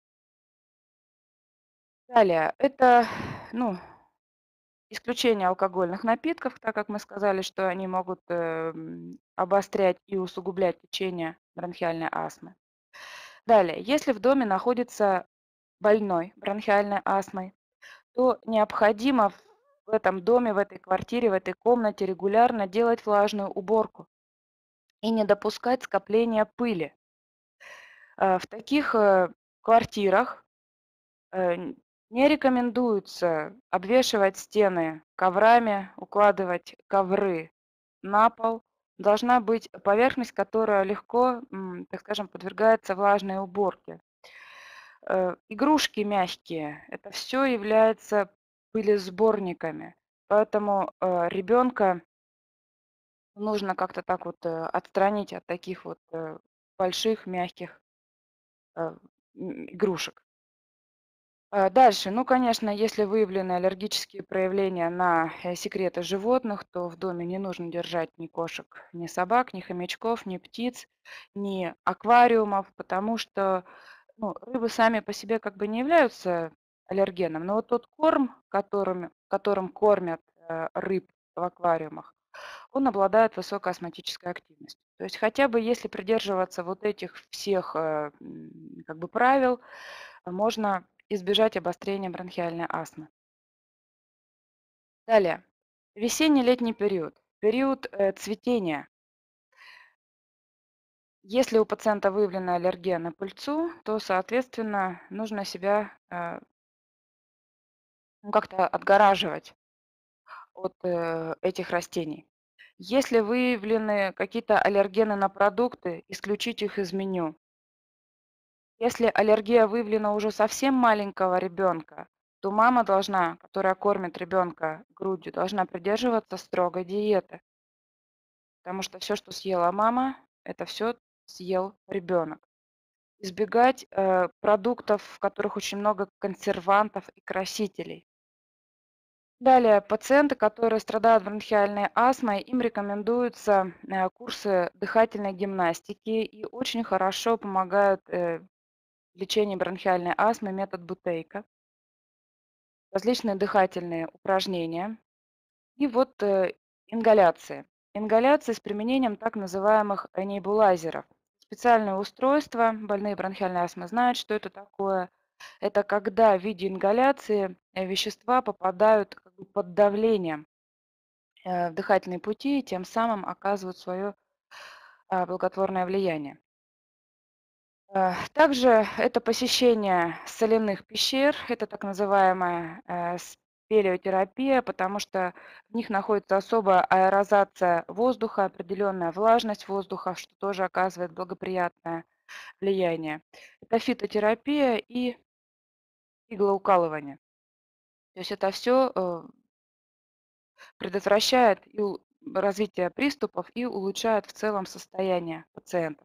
Далее, это, ну, исключение алкогольных напитков, так как мы сказали, что они могут эм, обострять и усугублять течение бронхиальной астмы. Далее, если в доме находится больной бронхиальной астмой, то необходимо в этом доме, в этой квартире, в этой комнате регулярно делать влажную уборку и не допускать скопления пыли. Э, В таких э, квартирах э, н- не рекомендуется обвешивать стены коврами, укладывать ковры на пол. Должна быть поверхность, которая легко, м, так скажем, подвергается влажной уборке. Э, Игрушки мягкие, это все является пылесборниками. Поэтому э, ребенка нужно как-то так вот э, отстранить от таких вот э, больших мягких э, м, игрушек. А, Дальше, ну, конечно, если выявлены аллергические проявления на э, секреты животных, то в доме не нужно держать ни кошек, ни собак, ни хомячков, ни птиц, ни аквариумов, потому что ну, рыбы сами по себе как бы не являются аллергеном, но вот тот корм, которым, которым кормят э, рыб в аквариумах, он обладает высокой осмотической активностью. То есть хотя бы если придерживаться вот этих всех э, м, как бы правил, можно избежать обострения бронхиальной астмы. Далее. Весенне-летний период. Период э, цветения. Если у пациента выявлена аллергия на пыльцу, то, соответственно, нужно себя э, ну, как-то отгораживать от э, этих растений. Если выявлены какие-то аллергены на продукты, исключить их из меню. Если аллергия выявлена уже совсем маленького ребенка, то мама должна, которая кормит ребенка грудью, должна придерживаться строгой диеты, потому что все, что съела мама, это все съел ребенок. Избегать э, продуктов, в которых очень много консервантов и красителей. Далее, пациенты, которые страдают бронхиальной астмой, им рекомендуются э, курсы дыхательной гимнастики и очень хорошо помогают э, в лечении бронхиальной астмы метод Бутейка, различные дыхательные упражнения и вот э, ингаляции. Ингаляции с применением так называемых небулайзеров. Специальное устройство, больные бронхиальной астмой знают, что это такое. Это когда в виде ингаляции э, вещества попадают как бы под давлением э, в дыхательные пути и тем самым оказывают свое а, благотворное влияние. Э, Также это посещение соляных пещер, это так называемая э, спелеотерапия, потому что в них находится особая аэрозация воздуха, определенная влажность воздуха, что тоже оказывает благоприятное влияние. Это фитотерапия и иглоукалывание. То есть это все предотвращает и у- развитие приступов и улучшает в целом состояние пациента.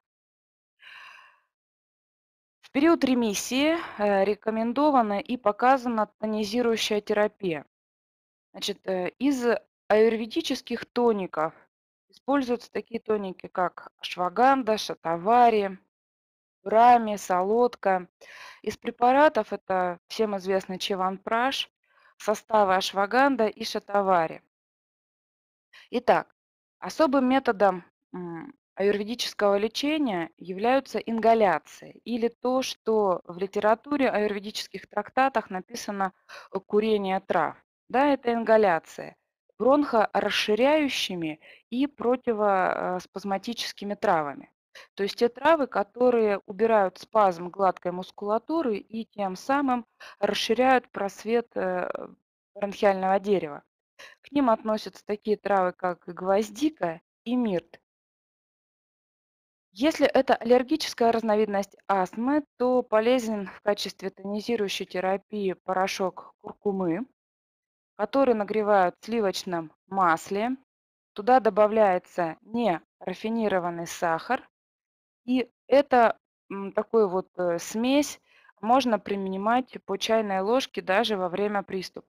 В период ремиссии э, рекомендована и показана тонизирующая терапия. Значит, э, из аюрведических тоников используются такие тоники, как ашваганда, шатавари, брами, солодка. Из препаратов это всем известный чеванпраш, составы ашваганда и шатавари. Итак, особым методом м, аюрведического лечения являются ингаляции или то, что в литературе аюрведических трактатах написано э, курение трав. Да, это ингаляция бронхорасширяющими и противоспазматическими травами. То есть те травы, которые убирают спазм гладкой мускулатуры и тем самым расширяют просвет э, бронхиального дерева. К ним относятся такие травы, как гвоздика и мирт. Если это аллергическая разновидность астмы, то полезен в качестве тонизирующей терапии порошок куркумы, который нагревают в сливочном масле. Туда добавляется нерафинированный сахар. И это м, такой вот э, смесь можно принимать по чайной ложке даже во время приступа.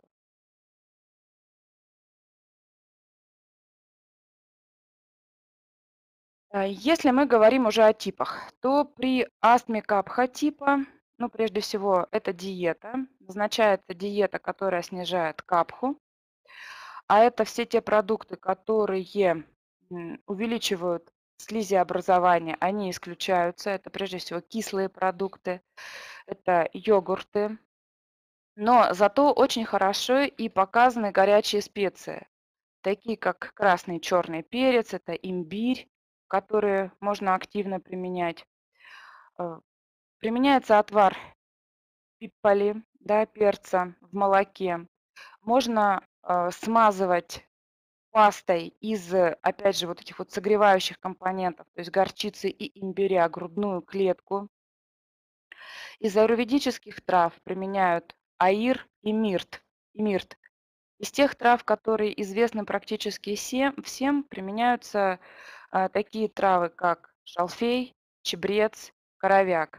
Э, Если мы говорим уже о типах, то при астме капха типа, ну, прежде всего, это диета. Назначается диета, которая снижает капху, а это все те продукты, которые м, увеличивают слизеобразование, они исключаются. Это прежде всего кислые продукты, это йогурты. Но зато очень хорошо и показаны горячие специи, такие как красный и черный перец, это имбирь, которые можно активно применять. Э, Применяется отвар пиппали, да, перца в молоке. Можно э, смазывать пастой из, э, опять же, вот этих вот согревающих компонентов, то есть горчицы и имбиря, грудную клетку. Из аюрведических трав применяют аир и мирт. И мирт. Из тех трав, которые известны практически всем, всем применяются а, такие травы, как шалфей, чебрец, коровяк.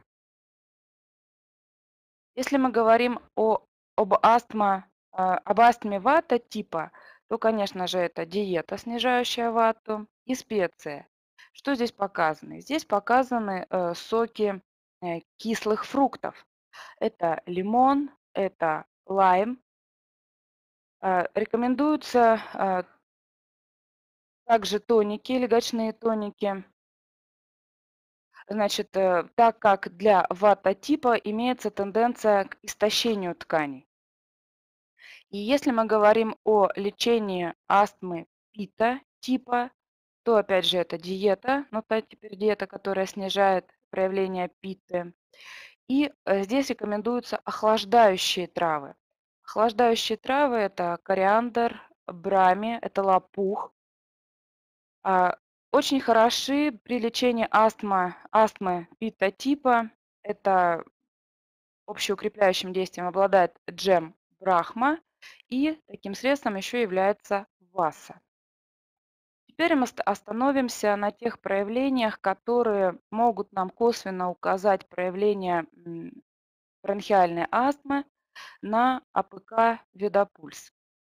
Если мы говорим о, об, астма, а, об астме вата типа, то, конечно же, это диета, снижающая вату, и специи. Что здесь показано? Здесь показаны э, соки э, кислых фруктов. Это лимон, это лайм. А, Рекомендуются а, также тоники, легочные тоники. Значит, э, так как для вата-типа имеется тенденция к истощению тканей. И если мы говорим о лечении астмы пита-типа, то опять же это диета, но та теперь диета, которая снижает проявление питы. И э, здесь рекомендуются охлаждающие травы. Охлаждающие травы – это кориандр, брами, это лопух. А, Очень хороши при лечении астма, астмы пита-типа. Это общеукрепляющим действием обладает джем брахма, и таким средством еще является васа. Теперь мы ост- остановимся на тех проявлениях, которые могут нам косвенно указать проявление м, бронхиальной астмы на АПК Ведопульс.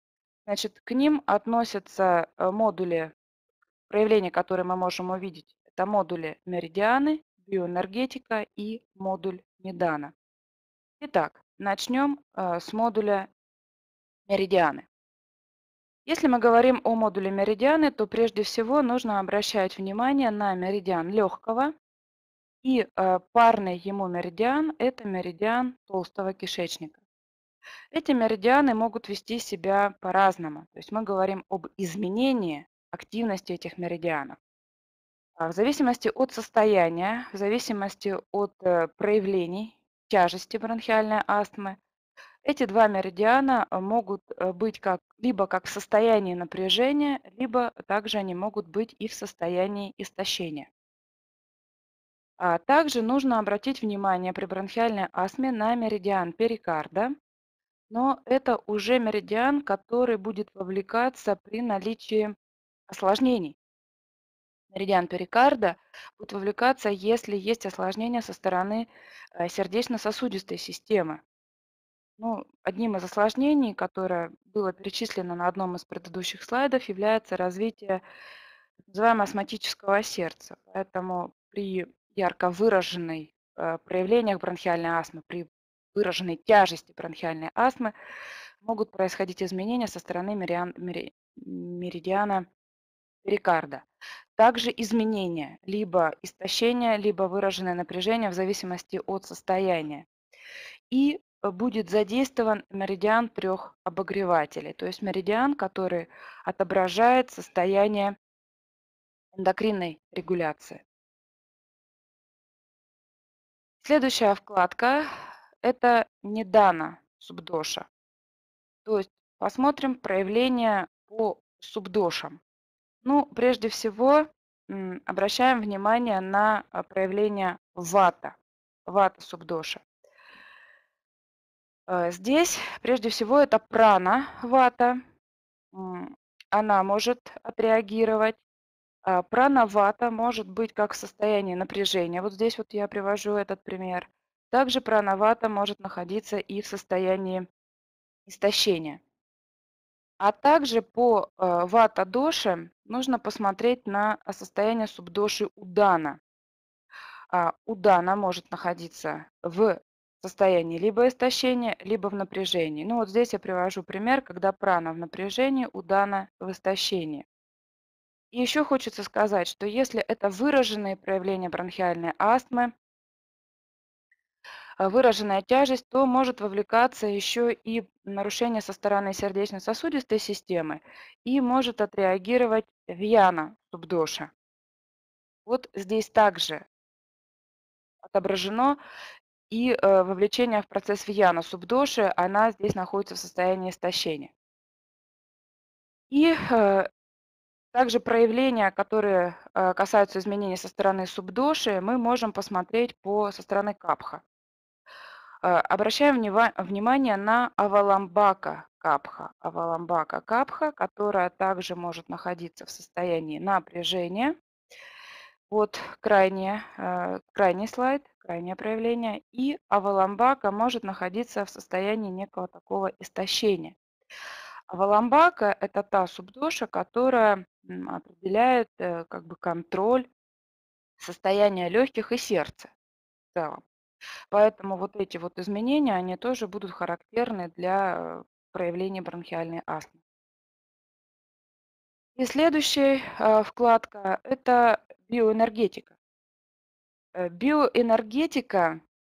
Значит, к ним относятся э, модули проявления, которые мы можем увидеть. Это модули меридианы, биоэнергетика и модуль Нидана. Итак, начнем э, с модуля меридианы. Если мы говорим о модуле меридианы, то прежде всего нужно обращать внимание на меридиан легкого и э, парный ему меридиан– это меридиан толстого кишечника. Эти меридианы могут вести себя по-разному. То есть мы говорим об изменении активности этих меридианов. А В зависимости от состояния, в зависимости от э, проявлений тяжести бронхиальной астмы, эти два меридиана э, могут э, быть как, либо как в состоянии напряжения, либо также они могут быть и в состоянии истощения. А также нужно обратить внимание при бронхиальной астме на меридиан перикарда, но это уже меридиан, который будет вовлекаться при наличии осложнений. Меридиан перикарда будет вовлекаться, если есть осложнения со стороны э, сердечно-сосудистой системы. Ну, одним из осложнений, которое было перечислено на одном из предыдущих слайдов, является развитие так называемого астматического сердца. Поэтому при ярко выраженной э, проявлениях бронхиальной астмы, при выраженной тяжести бронхиальной астмы могут происходить изменения со стороны мериан- мери- меридиана перикарда. Также изменения, либо истощение, либо выраженное напряжение в зависимости от состояния. И э, будет задействован меридиан трех обогревателей, то есть меридиан, который отображает состояние эндокринной регуляции. Следующая вкладка– это недана субдоша. То есть посмотрим проявления по субдошам. Ну, прежде всего, м, обращаем внимание на а, проявление вата, вата субдоша. Э, Здесь, прежде всего, это прана вата. м, Она может отреагировать. А, Прана вата может быть как в состоянии напряжения. Вот здесь вот я привожу этот пример. Также прана вата может находиться и в состоянии истощения. А также по э, вата-доше нужно посмотреть на а, состояние субдоши удана. А, Удана может находиться в состоянии либо истощения, либо в напряжении. Ну вот здесь я привожу пример, когда прана в напряжении, удана в истощении. И еще хочется сказать, что если это выраженные проявления бронхиальной астмы, а, выраженная тяжесть, то может вовлекаться еще и нарушение со стороны сердечно-сосудистой системы и может отреагировать вьяна субдоша. Вот здесь также отображено и э, вовлечение в процесс вьяна субдоши, она здесь находится в состоянии истощения. И э, также проявления, которые э, касаются изменений со стороны субдоши, мы можем посмотреть по, со стороны капха. Э, Обращаем внива- внимание на аваламбака капха. Аваламбака капха, которая также может находиться в состоянии напряжения. Вот крайнее, э, крайний слайд, крайнее проявление. И аваламбака может находиться в состоянии некого такого истощения. Аваламбака– это та субдоша, которая м, определяет э, как бы контроль состояния легких и сердца в целом. Поэтому вот эти вот изменения, они тоже будут характерны для э, проявления бронхиальной астмы. И следующая э, вкладка– это биоэнергетика. Э, Биоэнергетика,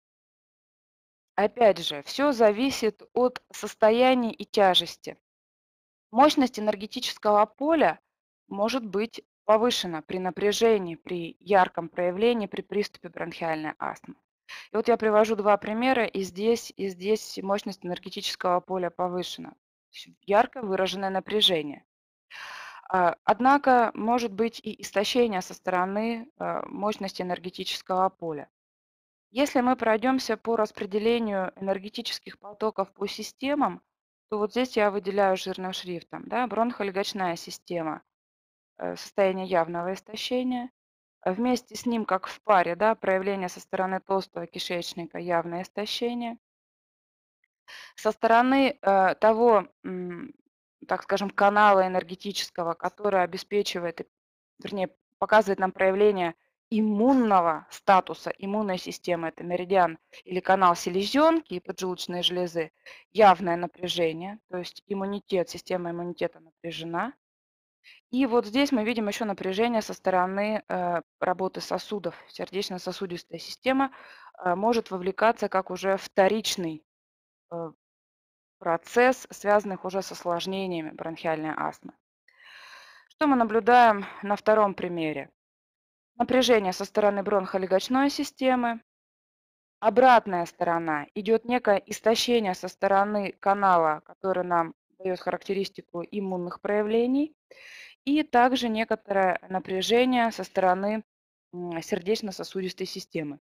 опять же, все зависит от состояния и тяжести. Мощность энергетического поля может быть повышена при напряжении, при ярком проявлении, при приступе бронхиальной астмы. И вот я привожу два примера, и здесь, и здесь мощность энергетического поля повышена. То есть ярко выраженное напряжение. А, Однако может быть и истощение со стороны а, мощности энергетического поля. Если мы пройдемся по распределению энергетических потоков по системам, то вот здесь я выделяю жирным шрифтом, да, бронхолегочная система, э, состояние явного истощения. А Вместе с ним, как в паре, да, проявление со стороны толстого кишечника, явное истощение. Со стороны э, того, м, так скажем, канала энергетического, который обеспечивает, вернее, показывает нам проявление иммунного статуса иммунной системы. Это меридиан или канал селезенки и поджелудочной железы. Явное напряжение, то есть иммунитет, система иммунитета напряжена. И вот здесь мы видим еще напряжение со стороны э, работы сосудов. Сердечно-сосудистая система э, может вовлекаться как уже вторичный э, процесс, связанных уже с осложнениями бронхиальной астмы. Что мы наблюдаем на втором примере? Напряжение со стороны бронхолегочной системы. Обратная сторона идет некое истощение со стороны канала, который нам дает характеристику иммунных проявлений. И также некоторое напряжение со стороны м, сердечно-сосудистой системы.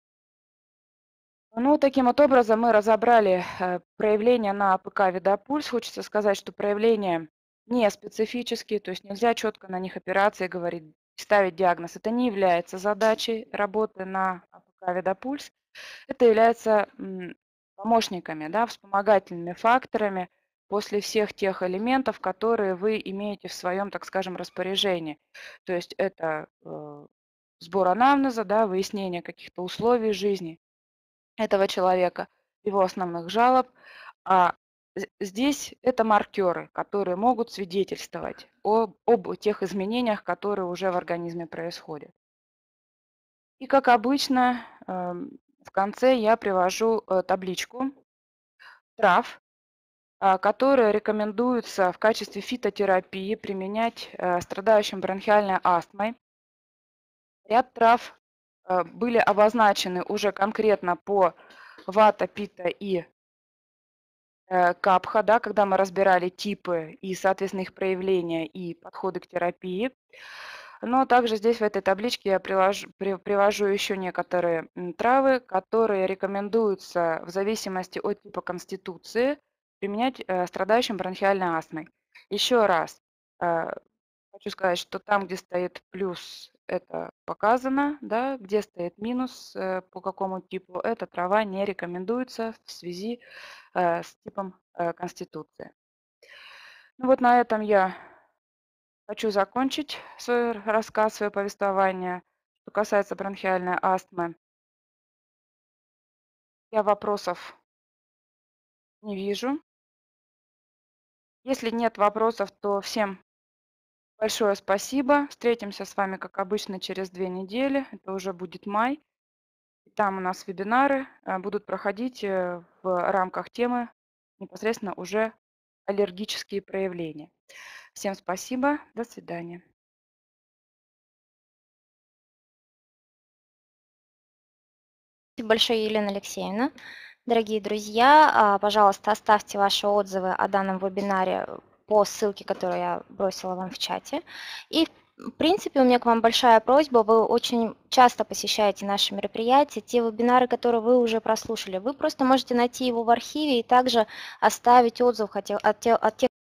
Ну, таким вот образом мы разобрали э, проявления на АПК Видопульс. Хочется сказать, что проявления не специфические, то есть нельзя четко на них опираться и говорить, ставить диагноз. Это не является задачей работы на АПК Видопульс. Это является м, помощниками, да, вспомогательными факторами после всех тех элементов, которые вы имеете в своем, так скажем, распоряжении. То есть это э, сбор анамнеза, да, выяснение каких-то условий жизни этого человека, его основных жалоб. А з- здесь это маркеры, которые могут свидетельствовать об, об тех изменениях, которые уже в организме происходят. И как обычно, эм, в конце я привожу э, табличку трав, а, которые рекомендуется в качестве фитотерапии применять э, страдающим бронхиальной астмой. Ряд трав э, были обозначены уже конкретно по вата, пита и э, капха, да, когда мы разбирали типы и, соответственно, их проявления и подходы к терапии. Но также здесь в этой табличке я приложу, при- привожу еще некоторые м, травы, которые рекомендуются в зависимости от типа конституции применять э, страдающим бронхиальной астмой. Еще раз э, хочу сказать, что там, где стоит плюс, это показано, да, где стоит минус, э, по какому типу, эта трава не рекомендуется в связи э, с типом э, конституции. Ну вот на этом я хочу закончить свой рассказ, свое повествование. Что касается бронхиальной астмы, я вопросов не вижу. Если нет вопросов, то всем большое спасибо. Встретимся с вами, как обычно, через две недели. Это уже будет май. И там у нас вебинары э, будут проходить э, в рамках темы непосредственно уже аллергические проявления. Всем спасибо. До свидания. Спасибо большое, Елена Алексеевна. Дорогие друзья, а, пожалуйста, оставьте ваши отзывы о данном вебинаре по ссылке, которую я бросила вам в чате. И, в принципе, у меня к вам большая просьба. Вы очень часто посещаете наши мероприятия. Те вебинары, которые вы уже прослушали, вы просто можете найти его в архиве и также оставить отзыв от тех, от тех